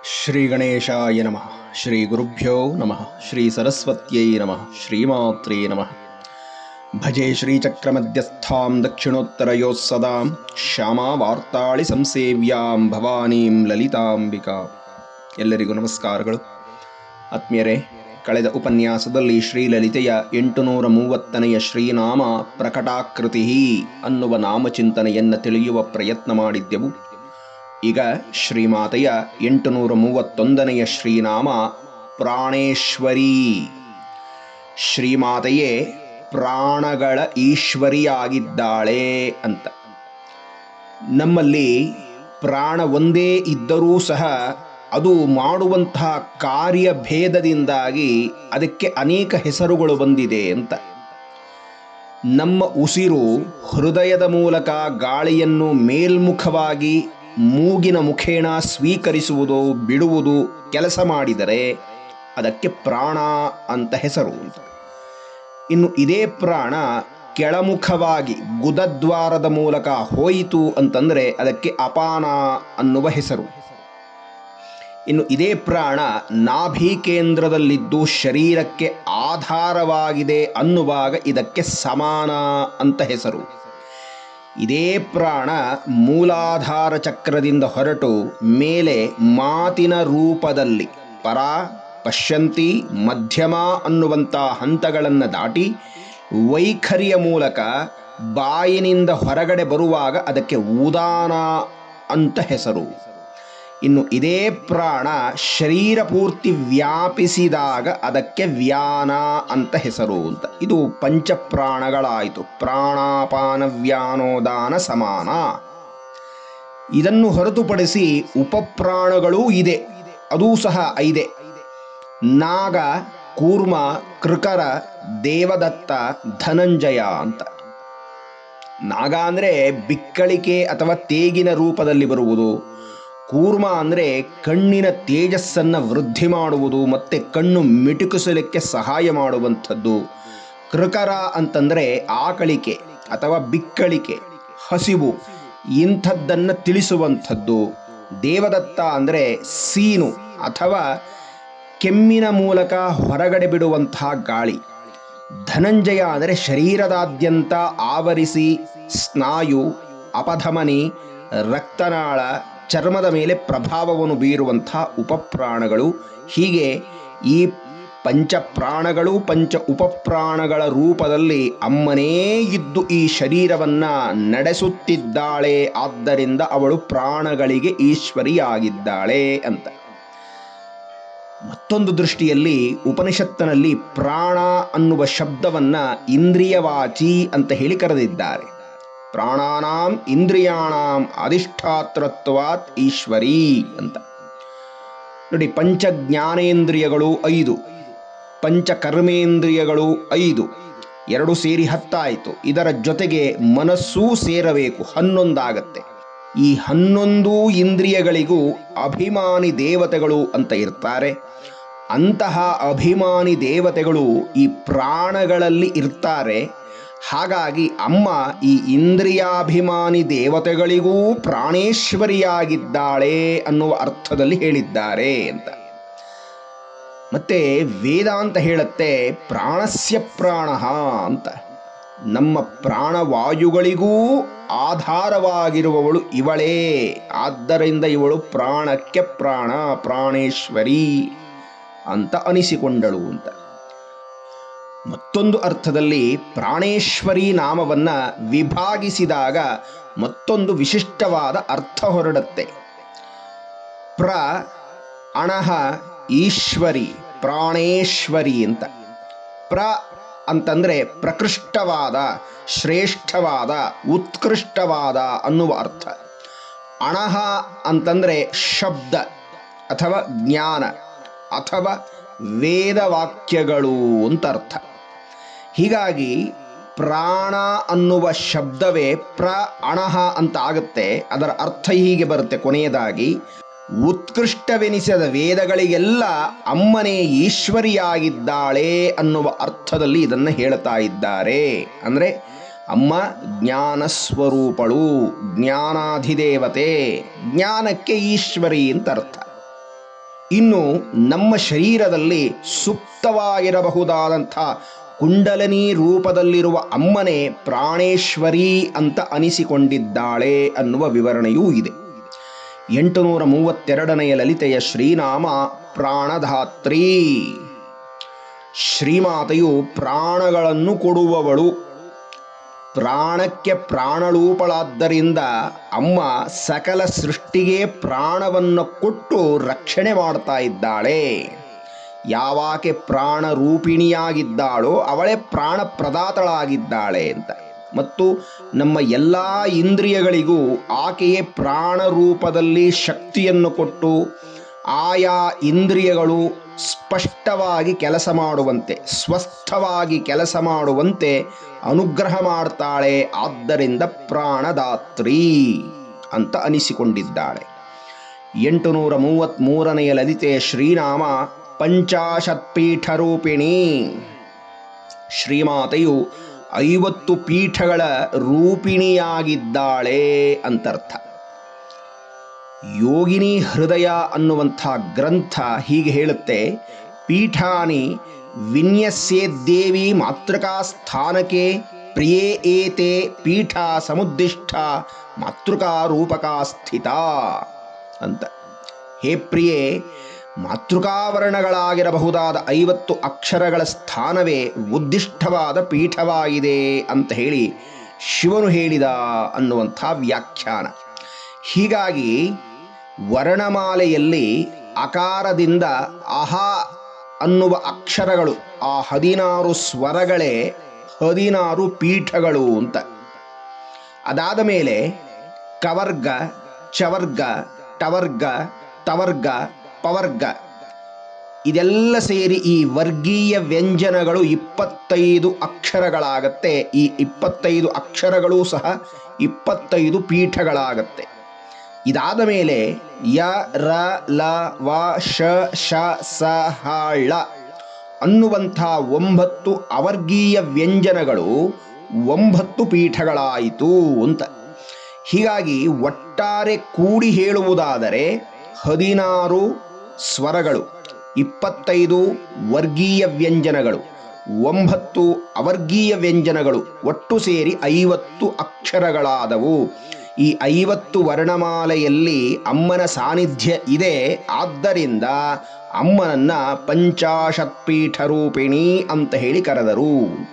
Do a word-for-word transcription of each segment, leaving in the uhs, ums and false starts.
ಶ್ರೀ ಗಣೇಶಾಯ ನಮಃ. ಶ್ರೀ ಗುರುಭ್ಯೋ ನಮಃ. ಶ್ರೀ ಸರಸ್ವತ್ಯೈ ನಮಃ. ಶ್ರೀಮಾತ್ರೇ ನಮಃ. ಭಜೆ ಶ್ರೀಚಕ್ರಮಧ್ಯಸ್ಥಾಂ ದಕ್ಷಿಣೋತ್ತರಯೋಃ ಸದಾಂ ಶ್ಯಾಮಾವಾರ್ತಾಳಿ ಸಂಸೇವ್ಯಾಂ ಭವಾನೀಂ ಲಲಿತಾಂಬಿಕಾ. ಎಲ್ಲರಿಗೂ ನಮಸ್ಕಾರಗಳು. ಆತ್ಮೀಯರೇ, ಕಳೆದ ಉಪನ್ಯಾಸದಲ್ಲಿ ಶ್ರೀಲಲಿತೆಯ ಎಂಟುನೂರ ಮೂವತ್ತನೆಯ ಶ್ರೀನಾಮ ಪ್ರಕಟಾಕೃತಿ ಅನ್ನುವ ನಾಮಚಿಂತನೆಯನ್ನು ತಿಳಿಯುವ ಪ್ರಯತ್ನ ಮಾಡಿದ್ದೆವು. ಈಗ ಶ್ರೀಮಾತೆಯ ಎಂಟುನೂರ ಮೂವತ್ತೊಂದನೆಯ ಶ್ರೀನಾಮ ಪ್ರಾಣೇಶ್ವರಿ. ಶ್ರೀಮಾತೆಯೇ ಪ್ರಾಣಗಳ ಈಶ್ವರಿಯಾಗಿದ್ದಾಳೆ ಅಂತ. ನಮ್ಮಲ್ಲಿ ಪ್ರಾಣ ಒಂದೇ ಇದ್ದರೂ ಸಹ ಅದು ಮಾಡುವಂತಹ ಕಾರ್ಯಭೇದದಿಂದಾಗಿ ಅದಕ್ಕೆ ಅನೇಕ ಹೆಸರುಗಳು ಬಂದಿದೆ ಅಂತ. ನಮ್ಮ ಉಸಿರು ಹೃದಯದ ಮೂಲಕ ಗಾಳಿಯನ್ನು ಮೇಲ್ಮುಖವಾಗಿ ಮೂಗಿನ ಮುಖೇಣ ಸ್ವೀಕರಿಸುವುದು ಬಿಡುವುದು ಕೆಲಸ ಮಾಡಿದರೆ ಅದಕ್ಕೆ ಪ್ರಾಣ ಅಂತ ಹೆಸರು. ಇನ್ನು ಇದೇ ಪ್ರಾಣ ಕೆಳಮುಖವಾಗಿ ಗುದದ್ವಾರದ ಮೂಲಕ ಹೋಯಿತು ಅಂತಂದರೆ ಅದಕ್ಕೆ ಅಪಾನ ಅನ್ನುವ ಹೆಸರು. ಇನ್ನು ಇದೇ ಪ್ರಾಣ ನಾಭಿ ಕೇಂದ್ರದಲ್ಲಿದ್ದು ಶರೀರಕ್ಕೆ ಆಧಾರವಾಗಿದೆ ಅನ್ನುವಾಗ ಇದಕ್ಕೆ ಸಮಾನ ಅಂತ ಹೆಸರು. ಇದೇ ಪ್ರಾಣ ಮೂಲಾಧಾರ ಚಕ್ರದಿಂದ ಹೊರಟು ಮೇಲೆ ಮಾತಿನ ರೂಪದಲ್ಲಿ ಪರ, ಪಶ್ಯಂತಿ, ಮಧ್ಯಮ ಅನ್ನುವಂಥ ಹಂತಗಳನ್ನು ದಾಟಿ ವೈಖರಿಯ ಮೂಲಕ ಬಾಯಿನಿಂದ ಹೊರಗಡೆ ಬರುವಾಗ ಅದಕ್ಕೆ ಉದಾನ ಅಂತ ಹೆಸರು. ಇನ್ನು ಇದೇ ಪ್ರಾಣ ಶರೀರ ಪೂರ್ತಿ ವ್ಯಾಪಿಸಿದಾಗ ಅದಕ್ಕೆ ವ್ಯಾನ ಅಂತ ಹೆಸರು ಅಂತ. ಇದು ಪಂಚಪ್ರಾಣಗಳಾಯಿತು. ಪ್ರಾಣಾಪಾನ ವ್ಯಾನೋದಾನ ಸಮಾನ. ಇದನ್ನು ಹೊರತುಪಡಿಸಿ ಉಪಪ್ರಾಣಗಳೂ ಇದೆ, ಅದೂ ಸಹ ಐದೆ. ನಾಗ, ಕೂರ್ಮ, ಕೃಕರ, ದೇವದತ್ತ, ಧನಂಜಯ ಅಂತ. ನಾಗ ಅಂದರೆ ಬಿಕ್ಕಳಿಕೆ ಅಥವಾ ತೇಗಿನ ರೂಪದಲ್ಲಿ ಬರುವುದು. ಕೂರ್ಮ ಅಂದರೆ ಕಣ್ಣಿನ ತೇಜಸ್ಸನ್ನು ವೃದ್ಧಿ ಮಾಡುವುದು ಮತ್ತು ಕಣ್ಣು ಮಿಟುಕಿಸಲಿಕ್ಕೆ ಸಹಾಯ ಮಾಡುವಂಥದ್ದು. ಕೃಕರ ಅಂತಂದರೆ ಆಕಳಿಕೆ ಅಥವಾ ಬಿಕ್ಕಳಿಕೆ, ಹಸಿವು ಇಂಥದ್ದನ್ನು ತಿಳಿಸುವಂಥದ್ದು. ದೇವದತ್ತ ಅಂದರೆ ಸೀನು ಅಥವಾ ಕೆಮ್ಮಿನ ಮೂಲಕ ಹೊರಗಡೆ ಬಿಡುವಂತಹ ಗಾಳಿ. ಧನಂಜಯ ಅಂದರೆ ಶರೀರದಾದ್ಯಂತ ಆವರಿಸಿ ಸ್ನಾಯು, ಅಪಧಮನಿ, ರಕ್ತನಾಳ, ಚರ್ಮದ ಮೇಲೆ ಪ್ರಭಾವವನ್ನು ಬೀರುವಂಥ ಉಪಪ್ರಾಣಗಳು. ಹೀಗೆ ಈ ಪಂಚಪ್ರಾಣಗಳು ಪಂಚ ಉಪಪ್ರಾಣಗಳ ರೂಪದಲ್ಲಿ ಅಮ್ಮನೇ ಇದ್ದು ಈ ಶರೀರವನ್ನು ನಡೆಸುತ್ತಿದ್ದಾಳೆ. ಆದ್ದರಿಂದ ಅವಳು ಪ್ರಾಣಗಳಿಗೆ ಈಶ್ವರಿಯಾಗಿದ್ದಾಳೆ ಅಂತ. ಮತ್ತೊಂದು ದೃಷ್ಟಿಯಲ್ಲಿ ಉಪನಿಷತ್ತಿನಲ್ಲಿ ಪ್ರಾಣ ಅನ್ನುವ ಶಬ್ದವನ್ನು ಇಂದ್ರಿಯವಾಚಿ ಅಂತ ಹೇಳಿ ಕರೆದಿದ್ದಾರೆ. ಪ್ರಾಣಾನಾಂ ಇಂದ್ರಿಯಾಣಾಂ ಅಧಿಷ್ಠಾತೃತ್ವಾತ್ ಈಶ್ವರಿ ಅಂತ. ನೋಡಿ, ಪಂಚ ಜ್ಞಾನೇಂದ್ರಿಯಗಳು ಐದು, ಪಂಚ ಕರ್ಮೇಂದ್ರಿಯಗಳು ಐದು, ಎರಡು ಸೇರಿ ಹತ್ತಾಯಿತು. ಇದರ ಜೊತೆಗೆ ಮನಸ್ಸೂ ಸೇರಬೇಕು, ಹನ್ನೊಂದಾಗತ್ತೆ. ಈ ಹನ್ನೊಂದು ಇಂದ್ರಿಯಗಳಿಗೂ ಅಭಿಮಾನಿ ದೇವತೆಗಳು ಅಂತ ಇರ್ತಾರೆ. ಅಂತಹ ಅಭಿಮಾನಿ ದೇವತೆಗಳು ಈ ಪ್ರಾಣಗಳಲ್ಲಿ ಇರ್ತಾರೆ. ಹಾಗಾಗಿ ಅಮ್ಮ ಈ ಇಂದ್ರಿಯಾಭಿಮಾನಿ ದೇವತೆಗಳಿಗೂ ಪ್ರಾಣೇಶ್ವರಿಯಾಗಿದ್ದಾಳೆ ಅನ್ನುವ ಅರ್ಥದಲ್ಲಿ ಹೇಳಿದ್ದಾರೆ ಅಂತ. ಮತ್ತೆ ವೇದಾಂತ ಹೇಳುತ್ತೆ ಪ್ರಾಣಸ್ಯ ಪ್ರಾಣ ಅಂತ. ನಮ್ಮ ಪ್ರಾಣವಾಯುಗಳಿಗೂ ಆಧಾರವಾಗಿರುವವಳು ಇವಳೇ. ಆದ್ದರಿಂದ ಇವಳು ಪ್ರಾಣಕ್ಕೆ ಪ್ರಾಣ, ಪ್ರಾಣೇಶ್ವರಿ ಅಂತ ಅನಿಸಿಕೊಂಡಳು ಅಂತ. ಮತ್ತೊಂದು ಅರ್ಥದಲ್ಲಿ ಪ್ರಾಣೇಶ್ವರಿ ನಾಮವನ್ನು ವಿಭಾಗಿಸಿದಾಗ ಮತ್ತೊಂದು ವಿಶಿಷ್ಟವಾದ ಅರ್ಥ ಹೊರಡುತ್ತೆ. ಪ್ರ ಅಣಹ ಈಶ್ವರಿ, ಪ್ರಾಣೇಶ್ವರಿ ಅಂತ. ಪ್ರ ಅಂತಂದರೆ ಪ್ರಕೃಷ್ಟವಾದ, ಶ್ರೇಷ್ಠವಾದ, ಉತ್ಕೃಷ್ಟವಾದ ಅನ್ನುವ ಅರ್ಥ. ಅಣಹ ಅಂತಂದರೆ ಶಬ್ದ ಅಥವಾ ಜ್ಞಾನ ಅಥವಾ ವೇದವಾಕ್ಯಗಳು ಅಂತ ಅರ್ಥ. ಹೀಗಾಗಿ ಪ್ರಾಣ ಅನ್ನುವ ಶಬ್ದವೇ ಪ್ರ ಅಣಹ ಅಂತ ಆಗುತ್ತೆ. ಅದರ ಅರ್ಥ ಹೀಗೆ ಬರುತ್ತೆ ಕೊನೆಯದಾಗಿ, ಉತ್ಕೃಷ್ಟವೆನಿಸಿದ ವೇದಗಳಿಗೆಲ್ಲ ಅಮ್ಮನೇ ಈಶ್ವರಿಯಾಗಿದ್ದಾಳೆ ಅನ್ನುವ ಅರ್ಥದಲ್ಲಿ ಇದನ್ನು ಹೇಳ್ತಾ ಇದ್ದಾರೆ. ಅಂದರೆ ಅಮ್ಮ ಜ್ಞಾನ ಸ್ವರೂಪಳು, ಜ್ಞಾನಾಧಿದೇವತೆ, ಜ್ಞಾನಕ್ಕೆ ಈಶ್ವರಿ ಅಂತ ಅರ್ಥ. ಇನ್ನು ನಮ್ಮ ಶರೀರದಲ್ಲಿ ಸುಪ್ತವಾಗಿರಬಹುದಾದಂಥ ಕುಂಡಲಿನಿ ರೂಪದಲ್ಲಿರುವ ಅಮ್ಮನೇ ಪ್ರಾಣೇಶ್ವರಿ ಅಂತ ಅನಿಸಿಕೊಂಡಿದ್ದಾಳೆ ಅನ್ನುವ ವಿವರಣೆಯೂ ಇದೆ. ಎಂಟುನೂರ ಮೂವತ್ತೆರಡನೆಯ ಲಲಿತೆಯ ಶ್ರೀನಾಮ ಪ್ರಾಣಧಾತ್ರಿ. ಶ್ರೀಮಾತೆಯು ಪ್ರಾಣಗಳನ್ನು ಕೊಡುವವಳು. ಪ್ರಾಣಕ್ಕೆ ಪ್ರಾಣಳೂಪಳಾದ್ದರಿಂದ ಅಮ್ಮ ಸಕಲ ಸೃಷ್ಟಿಗೆ ಪ್ರಾಣವನ್ನು ಕೊಟ್ಟು ರಕ್ಷಣೆ ಮಾಡ್ತಾ ಇದ್ದಾಳೆ. ಯಾವಾಕೆ ಪ್ರಾಣ ರೂಪಿಣಿಯಾಗಿದ್ದಾಳೋ ಅವಳೇ ಪ್ರಾಣ ಪ್ರದಾತಳಾಗಿದ್ದಾಳೆ ಅಂತ. ಮತ್ತು ನಮ್ಮ ಎಲ್ಲ ಇಂದ್ರಿಯಗಳಿಗೂ ಆಕೆಯೇ ಪ್ರಾಣ ರೂಪದಲ್ಲಿ ಶಕ್ತಿಯನ್ನು ಕೊಟ್ಟು ಆಯಾ ಇಂದ್ರಿಯಗಳು ಸ್ಪಷ್ಟವಾಗಿ ಕೆಲಸ ಮಾಡುವಂತೆ, ಸ್ವಸ್ಥವಾಗಿ ಕೆಲಸ ಮಾಡುವಂತೆ ಅನುಗ್ರಹ ಮಾಡ್ತಾಳೆ. ಆದ್ದರಿಂದ ಪ್ರಾಣದಾತ್ರಿ ಅಂತ ಅನಿಸಿಕೊಂಡಿದ್ದಾಳೆ. ಎಂಟುನೂರ ಮೂವತ್ತ್ಮೂರನೆಯ ಲಲಿತೆಯ ಶ್ರೀನಾಮ ಪಂಚಾಶತ್ಪೀಠರೂಪಿಣಿ. ಶ್ರೀಮಾತೆಯು ಐವತ್ತು ಪೀಠಗಳ ರೂಪಿಣಿಯಾಗಿದ್ದಾಳೆ ಅಂತರ್ಥ. ಯೋಗಿನಿ ಹೃದಯ ಅನ್ನುವಂಥ ಗ್ರಂಥ ಹೀಗೆ ಹೇಳುತ್ತೆ, ಪೀಠಾನಿ ವಿನ್ಯಸ್ಯೇದ್ದೇವಿ ಮಾತೃಕಾ ಸ್ಥಾನಕ್ಕೆ ಪ್ರಿಯೇ ಏತೆ ಪೀಠ ಸಮುದ್ದಿಷ್ಟ ಮಾತೃಕಾ ರೂಪಕಾ ಸ್ಥಿತ ಅಂತ. ಹೇ ಪ್ರಿಯೇ, ಮಾತೃಕಾವರ್ಣಗಳಾಗಿರಬಹುದಾದ ಐವತ್ತು ಅಕ್ಷರಗಳ ಸ್ಥಾನವೇ ಉದ್ದಿಷ್ಟವಾದ ಪೀಠವಾಗಿದೆ ಅಂತ ಹೇಳಿ ಶಿವನು ಹೇಳಿದ ಅನ್ನುವಂಥ ವ್ಯಾಖ್ಯಾನ. ಹೀಗಾಗಿ ವರ್ಣಮಾಲೆಯಲ್ಲಿ ಅಕಾರದಿಂದ ಅಹ ಅನ್ನುವ ಅಕ್ಷರಗಳು, ಆ ಹದಿನಾರು ಸ್ವರಗಳೇ ಹದಿನಾರು ಪೀಠಗಳು ಅಂತ. ಅದಾದ ಮೇಲೆ ಕವರ್ಗ, ಚವರ್ಗ, ಟವರ್ಗ, ತವರ್ಗ, ಪವರ್ಗ ಇದೆಲ್ಲ ಸೇರಿ ಈ ವರ್ಗೀಯ ವ್ಯಂಜನಗಳು ಇಪ್ಪತ್ತೈದು ಅಕ್ಷರಗಳಾಗತ್ತೆ. ಈ ಇಪ್ಪತ್ತೈದು ಅಕ್ಷರಗಳೂ ಸಹ ಇಪ್ಪತ್ತೈದು ಪೀಠಗಳಾಗತ್ತೆ. ಇದಾದ ಮೇಲೆ ಯ ರ ಲ ವ ಶ ಶ ಸ ಹ ಳ ಅನ್ನುವಂಥ ಒಂಬತ್ತು ಅವರ್ಗೀಯ ವ್ಯಂಜನಗಳು ಒಂಬತ್ತು ಪೀಠಗಳಾಯಿತು ಅಂತ. ಹೀಗಾಗಿ ಒಟ್ಟಾರೆ ಕೂಡಿ ಹೇಳುವುದಾದರೆ ಹದಿನಾರು ಸ್ವರಗಳು, ಇಪ್ಪತ್ತೈದು ವರ್ಗೀಯ ವ್ಯಂಜನಗಳು, ಒಂಬತ್ತು ಅವರ್ಗೀಯ ವ್ಯಂಜನಗಳು ಒಟ್ಟು ಸೇರಿ ಐವತ್ತು ಅಕ್ಷರಗಳಾದವು. ಈ ಐವತ್ತು ವರ್ಣಮಾಲೆಯಲ್ಲಿ ಅಮ್ಮನ ಸಾನ್ನಿಧ್ಯ ಇದೆ. ಆದ್ದರಿಂದ ಅಮ್ಮನನ್ನ ಪಂಚಾಶತ್ಪೀಠ ರೂಪಿಣಿ ಅಂತ ಹೇಳಿ ಕರೆದರು ಅಂತ.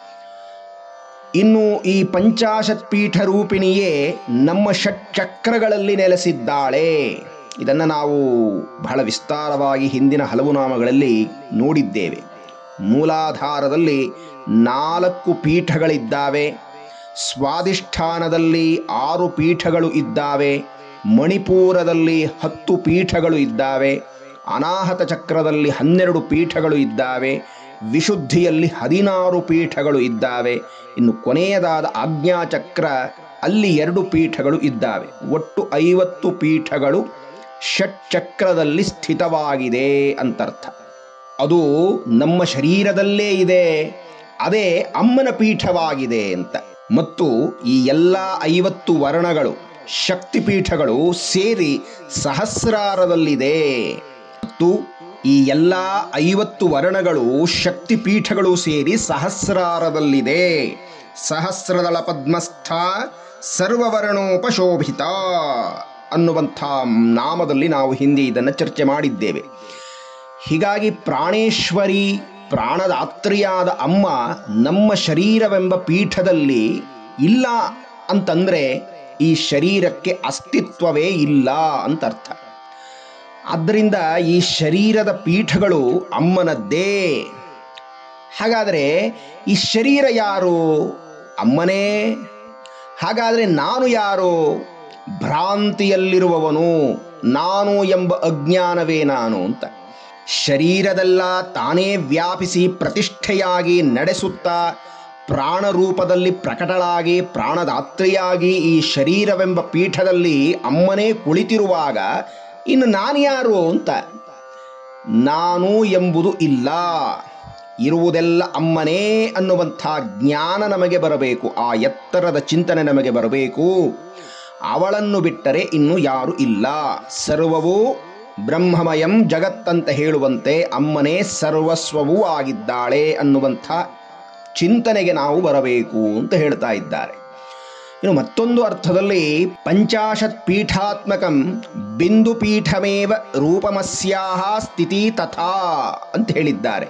ಇನ್ನು ಈ ಪಂಚಾಶತ್ಪೀಠ ರೂಪಿಣಿಯೇ ನಮ್ಮ ಷಟ್ಚಕ್ರಗಳಲ್ಲಿ ನೆಲೆಸಿದ್ದಾಳೆ. ಇದನ್ನು ನಾವು ಬಹಳ ವಿಸ್ತಾರವಾಗಿ ಹಿಂದಿನ ಹಲವು ನಾಮಗಳಲ್ಲಿ ನೋಡಿದ್ದೇವೆ. ಮೂಲಾಧಾರದಲ್ಲಿ ನಾಲ್ಕು ಪೀಠಗಳಿದ್ದಾವೆ, ಸ್ವಾಧಿಷ್ಠಾನದಲ್ಲಿ ಆರು ಪೀಠಗಳು ಇದ್ದಾವೆ, ಮಣಿಪೂರದಲ್ಲಿ ಹತ್ತು ಪೀಠಗಳು ಇದ್ದಾವೆ, ಅನಾಹತ ಚಕ್ರದಲ್ಲಿ ಹನ್ನೆರಡು ಪೀಠಗಳು ಇದ್ದಾವೆ, ವಿಶುದ್ಧಿಯಲ್ಲಿ ಹದಿನಾರು ಪೀಠಗಳು ಇದ್ದಾವೆ. ಇನ್ನು ಕೊನೆಯದಾದ ಆಜ್ಞಾಚಕ್ರ ಅಲ್ಲಿ ಎರಡು ಪೀಠಗಳು ಇದ್ದಾವೆ. ಒಟ್ಟು ಐವತ್ತು ಪೀಠಗಳು ಷಟ್ಚಕ್ರದಲ್ಲಿ ಸ್ಥಿತವಾಗಿದೆ ಅಂತರ್ಥ. ಅದು ನಮ್ಮ ಶರೀರದಲ್ಲೇ ಇದೆ, ಅದೇ ಅಮ್ಮನ ಪೀಠವಾಗಿದೆ ಅಂತ. ಮತ್ತು ಈ ಎಲ್ಲ ಐವತ್ತು ವರ್ಣಗಳು ಶಕ್ತಿಪೀಠಗಳು ಸೇರಿ ಸಹಸ್ರಾರದಲ್ಲಿದೆ. ಮತ್ತು ಈ ಎಲ್ಲ ಐವತ್ತು ವರ್ಣಗಳು ಶಕ್ತಿಪೀಠಗಳು ಸೇರಿ ಸಹಸ್ರಾರದಲ್ಲಿದೆ. ಸಹಸ್ರದಳ ಪದ್ಮಸ್ಥ ಸರ್ವವರ್ಣೋಪಶೋಭಿತ ಅನ್ನುವಂಥ ನಾಮದಲ್ಲಿ ನಾವು ಹಿಂದೆ ಇದನ್ನು ಚರ್ಚೆ ಮಾಡಿದ್ದೇವೆ. ಹೀಗಾಗಿ ಪ್ರಾಣೇಶ್ವರಿ, ಪ್ರಾಣದಾತ್ರಿಯಾದ ಅಮ್ಮ ನಮ್ಮ ಶರೀರವೆಂಬ ಪೀಠದಲ್ಲಿ ಇಲ್ಲ ಅಂತಂದರೆ ಈ ಶರೀರಕ್ಕೆ ಅಸ್ತಿತ್ವವೇ ಇಲ್ಲ ಅಂತ ಅರ್ಥ. ಆದ್ದರಿಂದ ಈ ಶರೀರದ ಪೀಠಗಳು ಅಮ್ಮನದ್ದೇ. ಹಾಗಾದರೆ ಈ ಶರೀರ ಯಾರು? ಅಮ್ಮನೇ. ಹಾಗಾದರೆ ನಾನು ಯಾರು? ಭ್ರಾಂತಿಯಲ್ಲಿರುವವನು, ನಾನು ಎಂಬ ಅಜ್ಞಾನವೇ ನಾನು ಅಂತ. ಶರೀರದೆಲ್ಲ ತಾನೇ ವ್ಯಾಪಿಸಿ ಪ್ರತಿಷ್ಠೆಯಾಗಿ ನಡೆಸುತ್ತಾ ಪ್ರಾಣರೂಪದಲ್ಲಿ ಪ್ರಕಟಳಾಗಿ ಪ್ರಾಣದಾತ್ರಿಯಾಗಿ ಈ ಶರೀರವೆಂಬ ಪೀಠದಲ್ಲಿ ಅಮ್ಮನೇ ಕುಳಿತಿರುವಾಗ ಇನ್ನು ನಾನು ಯಾರು ಅಂತ. ನಾನು ಎಂಬುದು ಇಲ್ಲ, ಇರುವುದೆಲ್ಲ ಅಮ್ಮನೇ ಅನ್ನುವಂಥ ಜ್ಞಾನ ನಮಗೆ ಬರಬೇಕು. ಆ ಎತ್ತರದ ಚಿಂತನೆ ನಮಗೆ ಬರಬೇಕು. ಅವಳನ್ನು ಬಿಟ್ಟರೆ ಇನ್ನು ಯಾರು ಇಲ್ಲ. ಸರ್ವವೂ ಬ್ರಹ್ಮಮಯಂ ಜಗತ್ತಂತ ಹೇಳುವಂತೆ ಅಮ್ಮನೇ ಸರ್ವಸ್ವವೂ ಆಗಿದ್ದಾಳೆ ಅನ್ನುವಂಥ ಚಿಂತನೆಗೆ ನಾವು ಬರಬೇಕು ಅಂತ ಹೇಳ್ತಾ ಇದ್ದಾರೆ. ಇನ್ನು ಮತ್ತೊಂದು ಅರ್ಥದಲ್ಲಿ ಪಂಚಾಶತ್ ಪೀಠಾತ್ಮಕಂ ಬಿಂದು ಪೀಠಮೇವ ರೂಪಮಸ್ಯಾಹ ಸ್ಥಿತಿ ತಥಾ ಅಂತ ಹೇಳಿದ್ದಾರೆ.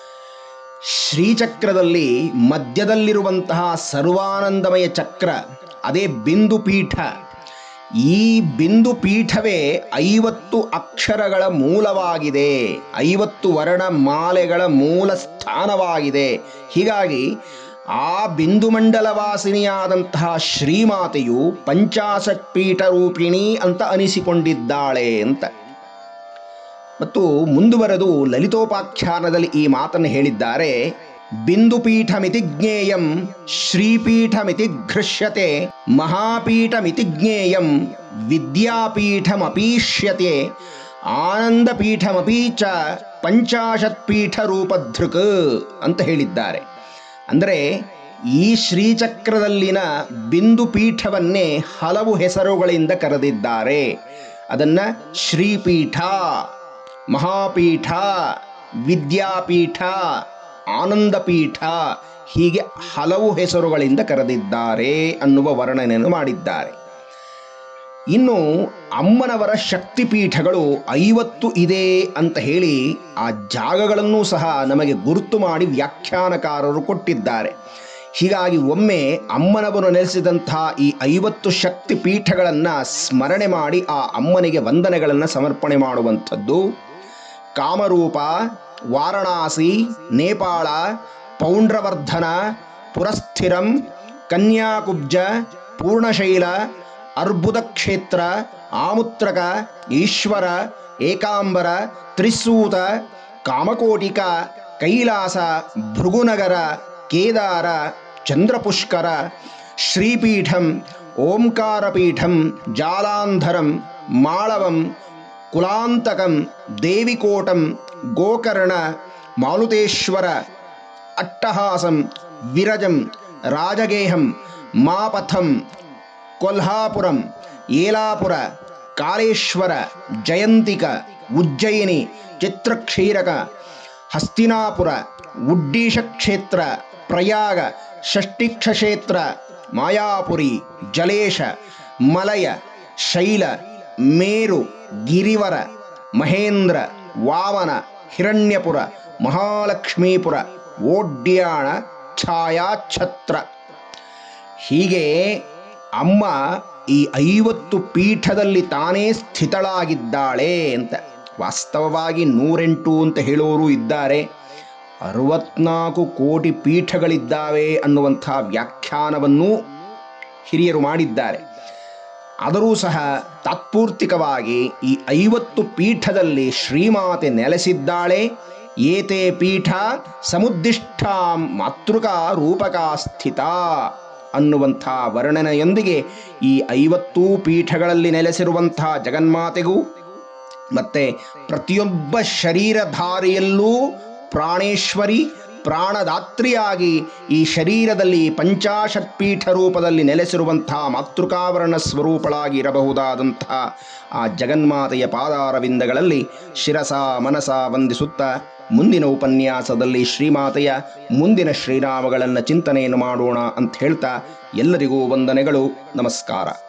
ಶ್ರೀಚಕ್ರದಲ್ಲಿ ಮಧ್ಯದಲ್ಲಿರುವಂತಹ ಸರ್ವಾನಂದಮಯ ಚಕ್ರ ಅದೇ ಬಿಂದು ಪೀಠ. ಈ ಬಿಂದು ಪೀಠವೇ ಐವತ್ತು ಅಕ್ಷರಗಳ ಮೂಲವಾಗಿದೆ, ಐವತ್ತು ವರ್ಣ ಮಾಲೆಗಳ ಮೂಲ ಸ್ಥಾನವಾಗಿದೆ. ಹೀಗಾಗಿ ಆ ಬಿಂದು ಮಂಡಲವಾಸಿನಿಯಾದಂತಹ ಶ್ರೀಮಾತೆಯು ಪಂಚಾಶತ್ ಪೀಠ ರೂಪಿಣಿ ಅಂತ ಅನಿಸಿಕೊಂಡಿದ್ದಾಳೆ ಅಂತ. ಮತ್ತು ಮುಂದುವರೆದು ಲಲಿತೋಪಾಖ್ಯಾನದಲ್ಲಿ ಈ ಮಾತನ್ನು ಹೇಳಿದ್ದಾರೆ. ಬಿಂದುಪೀಠಮಿತಿ ಜ್ಞೇಯಂ ಶ್ರೀಪೀಠಮಿತಿ ಘೃಷ್ಯತೆ ಮಹಾಪೀಠಮಿತಿ ಜ್ಞೇಯಂ ವಿದ್ಯಾಪೀಠಮಪೀಷ್ಯತೆ ಆನಂದಪೀಠಮಪಿ ಚ ಪಂಚಾಶತ್ ಪೀಠ ರೂಪಧೃಕ್ ಅಂತ ಹೇಳಿದ್ದಾರೆ. ಅಂದರೆ ಈ ಶ್ರೀಚಕ್ರದಲ್ಲಿನ ಬಿಂದು ಪೀಠವನ್ನೇ ಹಲವು ಹೆಸರುಗಳಿಂದ ಕರೆದಿದ್ದಾರೆ. ಅದನ್ನು ಶ್ರೀಪೀಠ, ಮಹಾಪೀಠ, ವಿದ್ಯಾಪೀಠ, ಆನಂದಪೀಠ ಹೀಗೆ ಹಲವು ಹೆಸರುಗಳಿಂದ ಕರೆದಿದ್ದಾರೆ ಅನ್ನುವ ವರ್ಣನೆಯನ್ನು ಮಾಡಿದ್ದಾರೆ. ಇನ್ನು ಅಮ್ಮನವರ ಶಕ್ತಿಪೀಠಗಳು ಐವತ್ತು ಇದೆ ಅಂತ ಹೇಳಿ ಆ ಜಾಗಗಳನ್ನೂ ಸಹ ನಮಗೆ ಗುರುತು ಮಾಡಿ ವ್ಯಾಖ್ಯಾನಕಾರರು ಕೊಟ್ಟಿದ್ದಾರೆ. ಹೀಗಾಗಿ ಒಮ್ಮೆ ಅಮ್ಮನವರು ನೆಲೆಸಿದಂತಹ ಈ ಐವತ್ತು ಶಕ್ತಿ ಪೀಠಗಳನ್ನು ಸ್ಮರಣೆ ಮಾಡಿ ಆ ಅಮ್ಮನಿಗೆ ವಂದನೆಗಳನ್ನು ಸಮರ್ಪಣೆ ಮಾಡುವಂಥದ್ದು. ಕಾಮರೂಪ, ವಾರಣಾಸಿ, ನೇಪಾಳ, ಪೌಂಡ್ರವರ್ಧನ, ಪುರಸ್ಥಿರಂ, ಕನ್ಯಾಕುಬ್ಜ, ಪೂರ್ಣಶೈಲ, ಅರ್ಬುದ ಕ್ಷೇತ್ರ, ಆಮುತ್ರಕ, ಈಶ್ವರ, ಏಕಾಂಬರ, ತ್ರಿಸೂತ, ಕಾಮಕೋಟಿಕ, ಕೈಲಾಸ, ಭೃಗುನಗರ, ಕೇದಾರ, ಚಂದ್ರಪುಷ್ಕರ, ಶ್ರೀಪೀಠಂ, ಓಂಕಾರಪೀಠಂ, ಜಾಲಾಂಧರಂ, ಮಾಳವಂ, ಕುಲಾಂತಕಂ, ದೇವಿಕೋಟಂ, ಗೋಕರ್ಣ, ಮಾಲುತೇಶ್ವರ, ಅಟ್ಟಹಾಸಂ, ವಿರಜಂ, ರಾಜಗೇಹಂ, ಮಾಪಥಂ, ಕೊಲ್ಹಾಪುರಂ, ಯೇಲಾಪುರ, ಕಾಲೇಶ್ವರ, ಜಯಂತಿಕ, ಉಜ್ಜಯಿನಿ, ಚಿತ್ರಕ್ಷೀರಕ, ಹಸ್ತಿನಾಪುರ, ಉಡ್ಡೀಶ ಕ್ಷೇತ್ರ, ಪ್ರಯಾಗ, ಷಷ್ಠಿಕ್ಷೇತ್ರ, ಮಾಯಾಪುರಿ, ಜಲೇಶ, ಮಲಯ, ಶೈಲ, ಮೇರು, ಗಿರಿವರ, ಮಹೇಂದ್ರ, ವಾಮನ, ಹಿರಣ್ಯಪುರ, ಮಹಾಲಕ್ಷ್ಮೀಪುರ, ಓಡ್ಯಾಣ, ಛಾಯಾಛತ್ರ. ಹೀಗೆ ಅಮ್ಮ ಈ ಐವತ್ತು ಪೀಠದಲ್ಲಿ ತಾನೇ ಸ್ಥಿತಳಾಗಿದ್ದಾಳೆ ಅಂತ. ವಾಸ್ತವವಾಗಿ ನೂರೆಂಟು ಅಂತ ಹೇಳೋರು ಇದ್ದಾರೆ. ಅರವತ್ನಾಲ್ಕು ಕೋಟಿ ಪೀಠಗಳಿದ್ದಾವೆ ಅನ್ನುವಂಥ ವ್ಯಾಖ್ಯಾನವನ್ನು ಹಿರಿಯರು ಮಾಡಿದ್ದಾರೆ. ಆದರೂ ಸಹ ತಾತ್ಪೂರ್ತಿಕವಾಗಿ ಈ ಐವತ್ತು ಪೀಠದಲ್ಲಿ ಶ್ರೀಮಾತೆ ನೆಲೆಸಿದ್ದಾಳೆ. ಏತೆ ಪೀಠ ಸಮುದ್ದಿಷ್ಟಾಂ ಮಾತೃಕಾ ರೂಪಕಾ ಸ್ಥಿತ ಅನ್ನುವಂಥ ವರ್ಣನೆಯೊಂದಿಗೆ ಈ ಐವತ್ತು ಪೀಠಗಳಲ್ಲಿ ನೆಲೆಸಿರುವಂತಹ ಜಗನ್ಮಾತೆಗೂ ಮತ್ತು ಪ್ರತಿಯೊಬ್ಬ ಶರೀರಧಾರಿಯಲ್ಲೂ ಪ್ರಾಣೇಶ್ವರಿ, ಪ್ರಾಣದಾತ್ರಿಯಾಗಿ ಈ ಶರೀರದಲ್ಲಿ ಪಂಚಾಶತ್ ಪೀಠ ರೂಪದಲ್ಲಿ ನೆಲೆಸಿರುವಂತಹ ಮಾತೃಕಾವರ್ಣ ಸ್ವರೂಪಳಾಗಿ ಇರಬಹುದಾದಂತಹ ಆ ಜಗನ್ಮಾತೆಯ ಪಾದಾರವಿಂದಗಳಲ್ಲಿ ಶಿರಸ ಮನಸ ವಂದಿಸುತ್ತಾ ಮುಂದಿನ ಉಪನ್ಯಾಸದಲ್ಲಿ ಶ್ರೀಮಾತೆಯ ಮುಂದಿನ ಶ್ರೀನಾಮಗಳನ್ನು ಚಿಂತನೆಯನ್ನು ಮಾಡೋಣ ಅಂತ ಹೇಳ್ತಾ ಎಲ್ಲರಿಗೂ ವಂದನೆಗಳು. ನಮಸ್ಕಾರ.